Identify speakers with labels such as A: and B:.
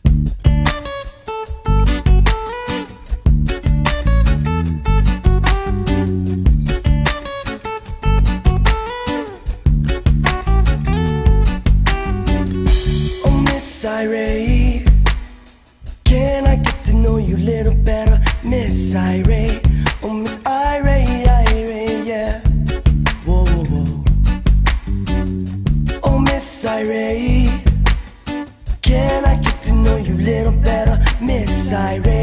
A: Irate, can I get to know you a little better, Miss Irate? Oh, Miss Irate, Irate, yeah. Whoa, whoa, whoa. Oh, Miss Irate, can I get to know you a little better, Miss Irate?